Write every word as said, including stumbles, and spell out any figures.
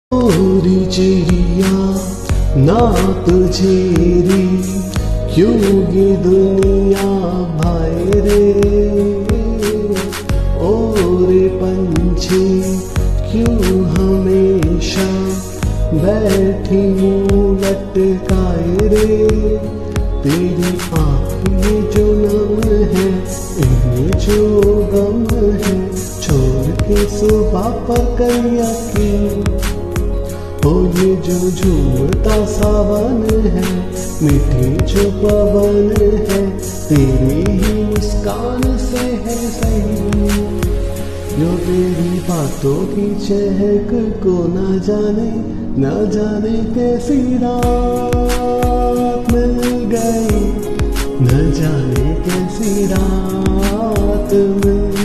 ओरी चिड़िया ना तुझेरी क्यों ये दुनिया भाई रे। ओरे पंछी क्यों हमेशा बैठी मुँह लटकाए रे। तेरी आँख में जो नम है इनमें जो गम है, छोड़ के सुबह पर कर यकीन। ओ ये जो झूमता सावन है, मीठी जो पवन है, तेरी ही मुस्कान से है सही। जो तेरी बातों की चहक को न जाने न जाने कैसी रात मिल गई, न जाने कैसी रात मिल